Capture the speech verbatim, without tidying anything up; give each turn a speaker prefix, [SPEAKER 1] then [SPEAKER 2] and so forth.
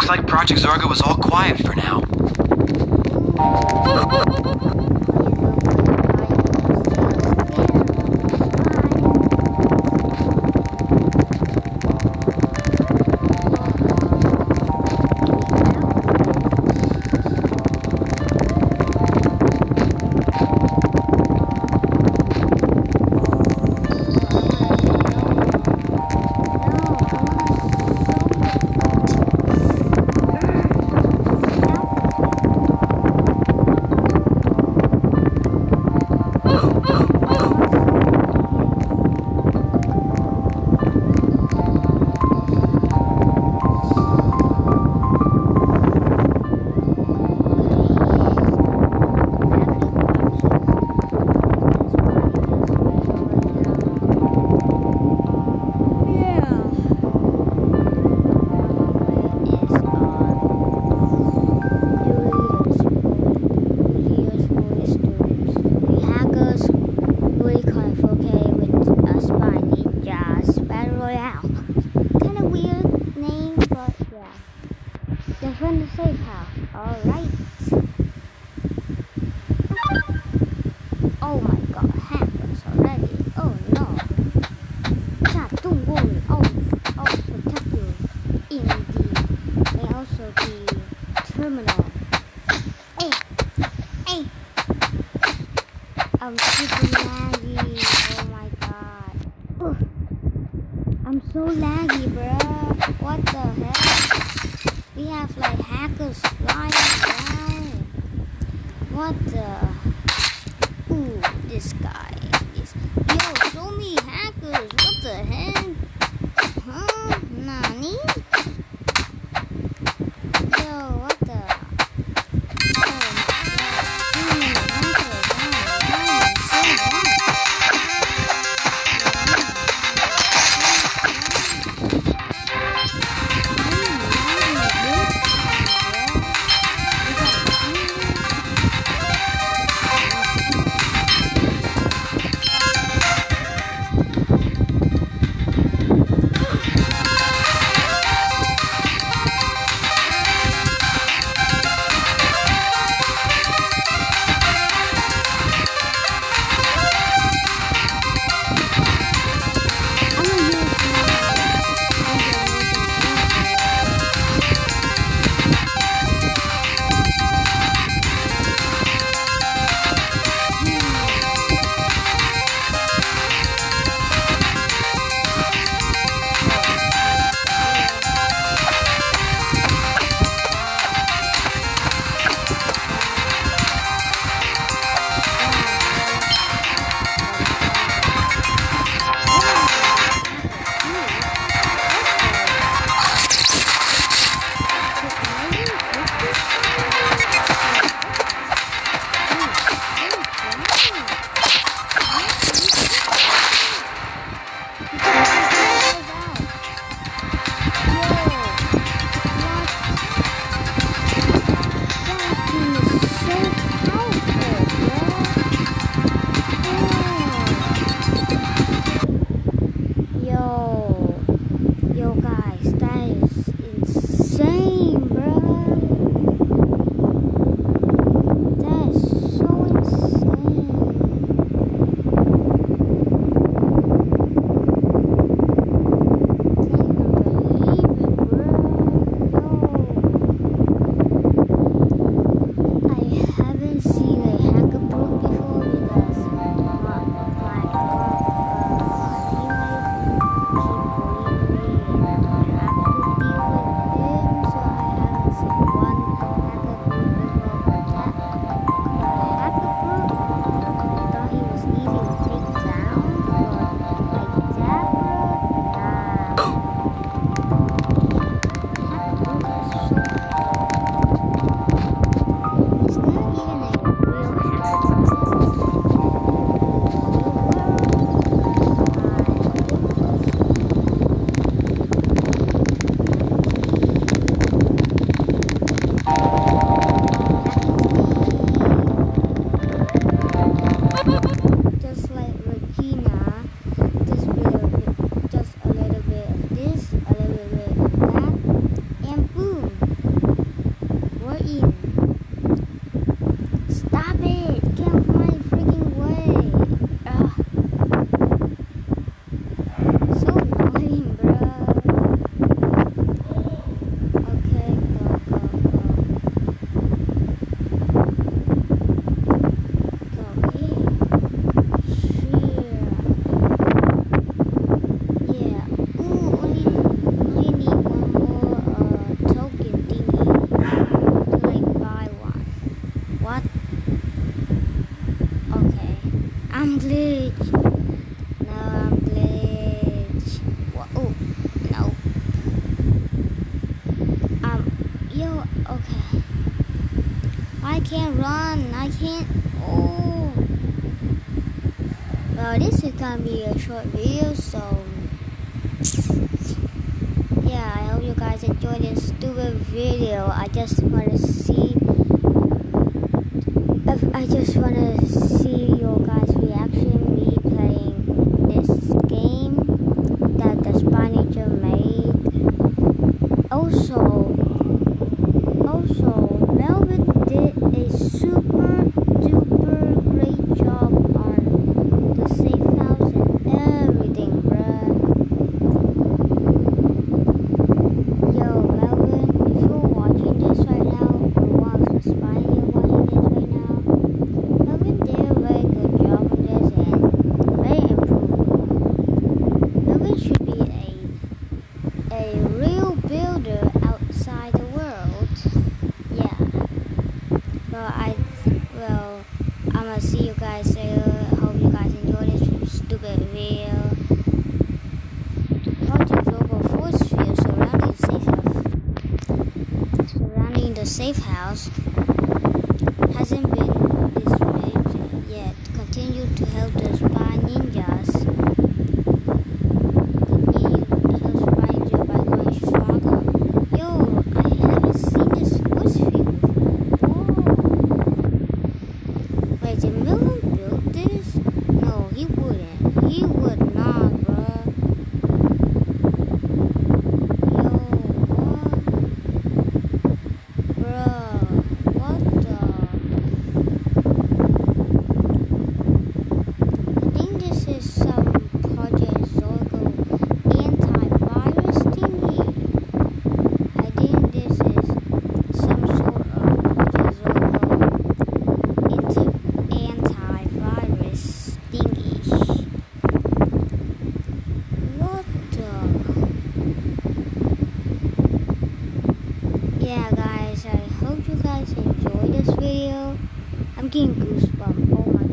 [SPEAKER 1] Looks like Project Zorgo was all quiet for now.
[SPEAKER 2] I'm super laggy. Oh my god. Ugh. I'm so laggy, bruh. What the heck? We have like hackers flying around. What the? Ooh, this guy is. Yo, so many hackers. What the heck? Huh? Nani? Yo, what the? I'm glitch. No, I'm glitch. Wha- Oh, no. Um, yo, okay. I can't run. I can't. Oh. Well, this is gonna be a short video, so yeah, I hope you guys enjoy this stupid video. I just wanna see. I just wanna see your guys' reaction. Me playing this game that the Spy Ninja made. Also, also, Melvin did a super duper great job on the safe house and everything, bruh. Yo, Melvin, if you're watching this right now, or one of the Spy Ninja watching this right now, Melvin did a very good job on this and very improved. Melvin should be a a real builder outside the world. Yeah. Well, I, well, I'm gonna see you guys later. Hope you guys enjoy this stupid video. Project Global Force Field surrounding the safe house. Surrounding the safe house hasn't been dismantled yet. Continue to help the Spy Ninjas. Continue to help Spy Ninja by growing stronger. Yo, I haven't seen this force field before. Wait, did Melvin build this? No, he wouldn't. He would not, bruh. Yo, what? Bruh, what the? I think this is some Project Zorgo antivirus thingy. I think this is some sort of Project Zorgo anti antivirus thingy. What the? Yeah, guys, I hope you guys enjoyed this video. I'm getting goosebumps. Oh my